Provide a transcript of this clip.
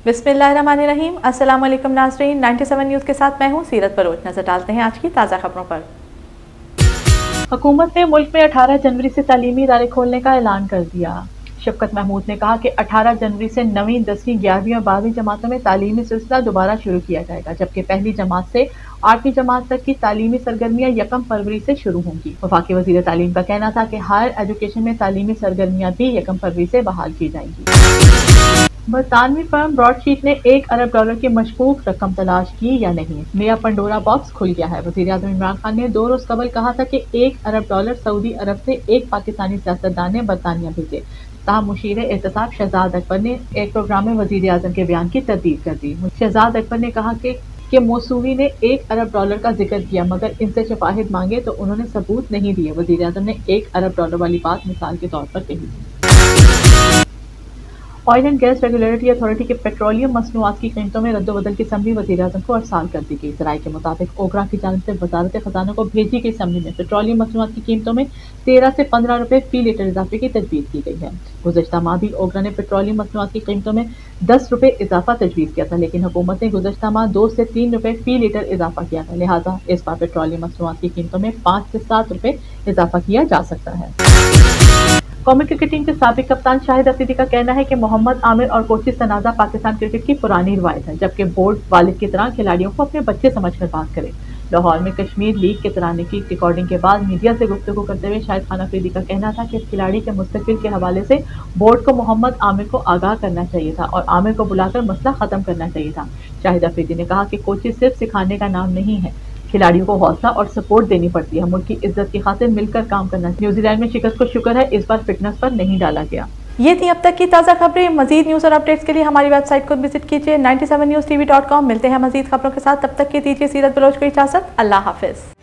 बिस्मिल्लाहिर्रहमानिर्रहीम। अस्सलाम वालेकुम नाज़रीन, 97 न्यूज़ के साथ मैं हूँ सीरत बलोच। नजर डालते हैं आज की ताज़ा खबरों पर। हुकूमत ने मुल्क में 18 जनवरी से तालीमी इदारे खोलने का ऐलान कर दिया। शफकत महमूद ने कहा कि 18 जनवरी से 9वीं, 10वीं, 11वीं और 12वीं जमातों में तालीमी सिलसिला दोबारा शुरू किया जाएगा, जबकि पहली जमात से 8वीं जमात तक की तालीमी सरगर्मियाँ 1 फरवरी से शुरू होंगी। वफाकी वज़ीर तालीम का कहना था कि हायर एजुकेशन में तालीमी सरगर्मियाँ भी 1 फरवरी से बहाल की जाएंगी। बरतानवी फर्म ब्रॉडशीट ने $1 अरब की मशकूक रकम तलाश की या नहीं, नया पंडोरा बॉक्स खुल गया है। वज़ीर आज़म इमरान खान ने 2 रोज कबल कहा था कि $1 अरब सऊदी अरब से एक पाकिस्तानी सियासतदान ने बरतानिया भेजे। ताहम मुशीर एहतसाब शहजाद अकबर ने एक प्रोग्राम में वज़ीर आज़म के बयान की तरदीद कर दी। शहजाद अकबर ने कहा कि मौसूवी ने $1 अरब का जिक्र किया, मगर इनसे शवाहिद मांगे तो उन्होंने सबूत नहीं दिए। वज़ीर आज़म ने $1 अरब वाली बात मिसाल के तौर पर कही। Oil and gas regulatory authority के पेट्रोलियम मसनूआत की कीमतों में रद्दोबदल की समरी वज़ीर आज़म को अरसाल कर दी गई। ज़राए के मुताबिक ओगरा की जानिब से वजारत खजाना को भेजी गई समरी में पेट्रोलियम मसनूआत की कीमतों में 13 से 15 रुपए फी लीटर इजाफे की तजवीज़ की गई है। गुज़श्ता माह भी ओगरा ने पेट्रोलियम मसनूआत की कीमतों में 10 रुपए इजाफा तजवीज़ किया था, लेकिन हुकूमत ने गुज़श्ता माह 2 से 3 रुपए फी लीटर इजाफा किया था। लिहाजा इस बार पेट्रोलियम मसनूआत की कीमतों में 5 से 7 रुपए इजाफा किया जा सकता है। कौमी क्रिकेट टीम के साबिक कप्तान शाहिद अफरीदी का कहना है कि मोहम्मद आमिर और कोचिज तनाज़ा पाकिस्तान क्रिकेट की पुरानी रिवायत है, जबकि बोर्ड वालिद की तरह खिलाड़ियों को अपने बच्चे समझकर बात करे। लाहौर में कश्मीर लीग के तराने की रिकॉर्डिंग के बाद मीडिया से गुफ्तगू करते हुए शाहिद खान अफरीदी का कहना था कि इस खिलाड़ी के मुस्तकबिल के हवाले से बोर्ड को मोहम्मद आमिर को आगाह करना चाहिए था और आमिर को बुलाकर मसला खत्म करना चाहिए था। शाहिद अफरीदी ने कहा कि कोचिज सिर्फ सिखाने का नाम नहीं है, खिलाड़ियों को हौसला और सपोर्ट देनी पड़ती है। मुल्क की इज्जत की खातिर मिलकर काम करना। न्यूजीलैंड में शिकस्त को शुक्र है इस बार फिटनेस पर नहीं डाला गया। ये थी अब तक की ताज़ा खबरें। मजीद न्यूज़ और अपडेट्स के लिए हमारी वेबसाइट को विजिट कीजिए 97newstv.com। मिलते हैं मजीद खबरों के साथ, तब तक के दीजिए सीरत बलोच को इजाज़त। अल्लाह हाफिज़।